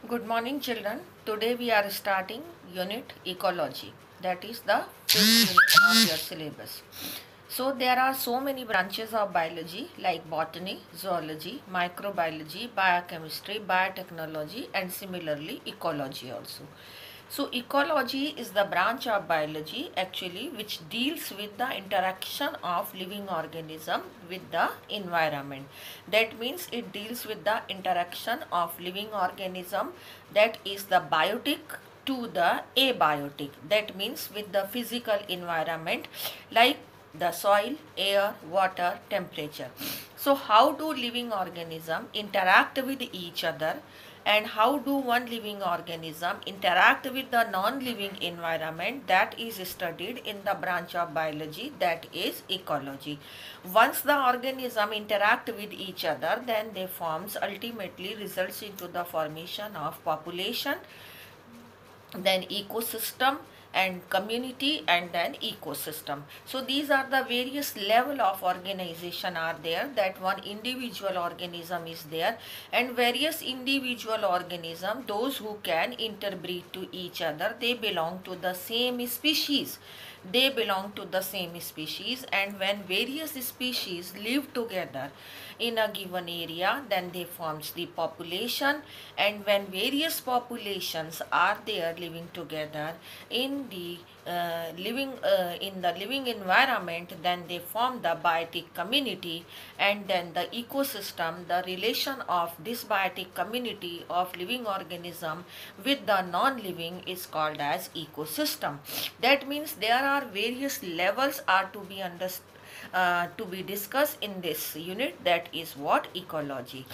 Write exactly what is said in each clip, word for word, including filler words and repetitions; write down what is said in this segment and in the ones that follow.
Good morning, children. Today we are starting unit ecology. That is the fifth unit of your syllabus. So there are so many branches of biology like botany, zoology, microbiology, biochemistry, biotechnology, and similarly ecology also. So ecology is the branch of biology actually which deals with the interaction of living organism with the environment. That means it deals with the interaction of living organism, that is the biotic to the abiotic. That means with the physical environment like the soil, air, water, temperature. So how do living organism interact with each other, and how do one living organism interact with the non-living environment, that is studied in the branch of biology, that is ecology. Once the organism interact with each other, then they forms ultimately results into the formation of population, then ecosystem, and community, and then ecosystem. So these are the various level of organization are there, that one individual organism is there, and various individual organism, those who can interbreed to each other, they belong to the same species. They belong to the same species, and when various species live together in a given area, then they forms the population, and when various populations are there living together in the uh, living uh, in the living environment, then they form the biotic community, and then the ecosystem, the relation of this biotic community of living organism with the non-living is called as ecosystem. That means there are various levels are to be understood, uh, to be discussed in this unit, that is what ecology.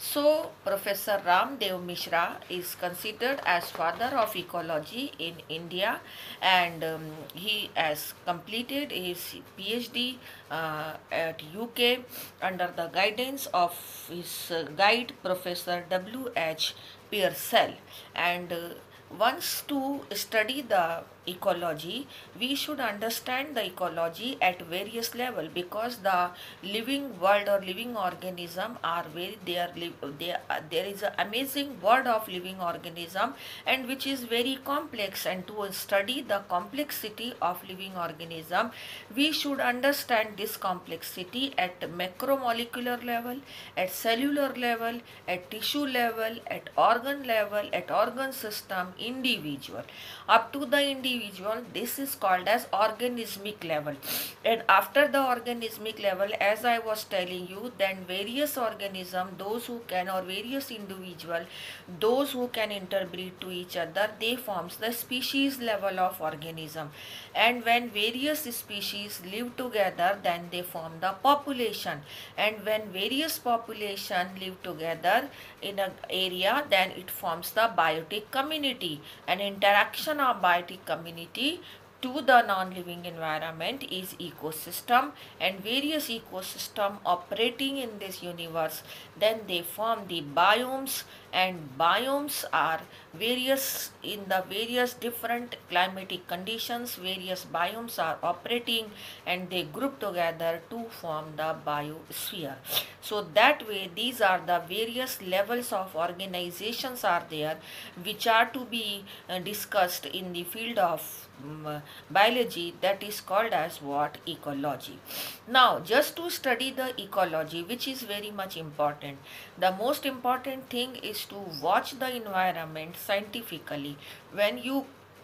So Professor Ramdev Mishra is considered as father of ecology in India, and um, he has completed his PhD uh, at U K under the guidance of his uh, guide Professor W H Pearsall. And uh, once to study the ecology, we should understand the ecology at various level, because the living world or living organism are very they are they are, there is an amazing world of living organism, and which is very complex, and to study the complexity of living organism, we should understand this complexity at macromolecular level, at cellular level, at tissue level, at organ level, at organ system, individual, up to the individual. This is called as organismic level. And after the organismic level, as I was telling you, then various organism, those who can, or various individual, those who can interbreed to each other, they forms the species level of organism. And when various species live together, then they form the population. And when various population live together in an area, then it forms the biotic community. An interaction of biotic community to the non-living environment is ecosystem, and various ecosystem operating in this universe, then they form the biomes, and biomes are various in the various different climatic conditions, various biomes are operating, and they group together to form the biosphere. So that way these are the various levels of organizations are there, which are to be uh, discussed in the field of um, biology, that is called as what, ecology. Now just to study the ecology, which is very much important, the most important thing is to watch the environment scientifically. When you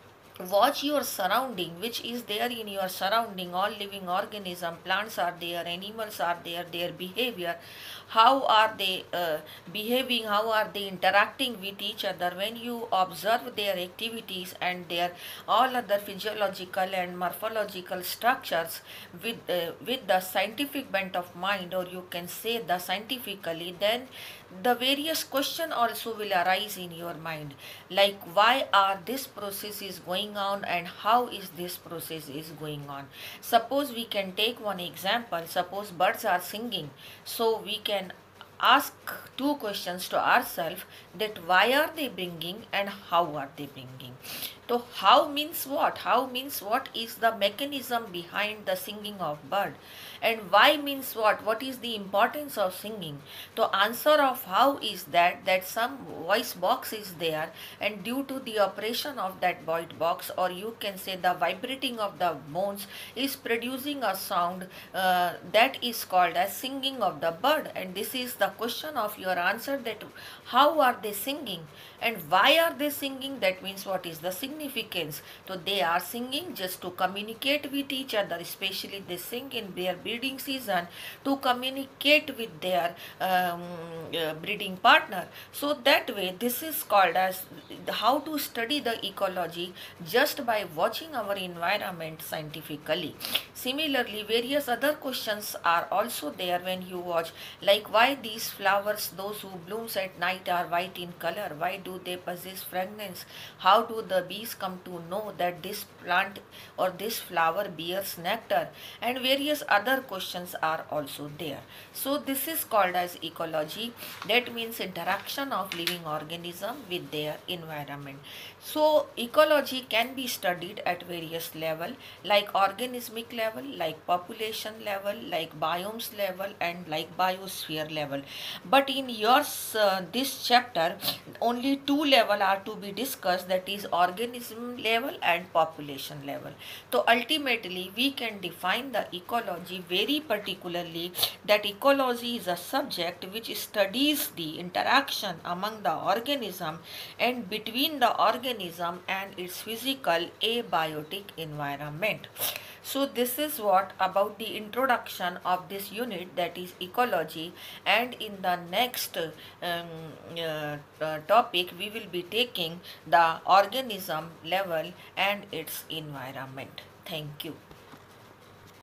watch your surrounding, which is there in your surrounding, all living organism, plants are there, animals are there, their behavior, how are they uh, behaving, how are they interacting with each other, when you observe their activities and their all other physiological and morphological structures with uh, with the scientific bent of mind, or you can say the scientifically, then the various question also will arise in your mind, like why are this process is going on, and how is this process is going on. Suppose we can take one example. Suppose birds are singing, so we can ask two questions to ourselves, that why are they bringing and how are they bringing. So how means what? How means what is the mechanism behind the singing of bird, And why means what? What is the importance of singing? The answer of how is that that some voice box is there, and due to the operation of that voice box, or you can say the vibrating of the bones, is producing a sound uh, that is called as singing of the bird. And this is the question of your answer, that how are they singing and why are they singing? That means what is the significance? So they are singing just to communicate with each other, especially they sing in their breeding season to communicate with their um, uh, breeding partner. So that way this is called as how to study the ecology just by watching our environment scientifically. Similarly, various other questions are also there when you watch, like why these flowers, those who blooms at night, are white in color, why do they possess fragrance, how do the bees come to know that this plant or this flower bears nectar, and various other questions are also there. So this is called as ecology, that means interaction of living organism with their environment. So ecology can be studied at various level, like organismic level, like population level, like biomes level, and like biosphere level. But in yours uh, this chapter only two level are to be discussed, that is organism level and population level. So ultimately we can define the ecology very particularly, that ecology is a subject which studies the interaction among the organism and between the organism and its physical abiotic environment. So this is what about the introduction of this unit, that is ecology, and in the next um, uh, uh, topic we will be taking the organism level and its environment. Thank you.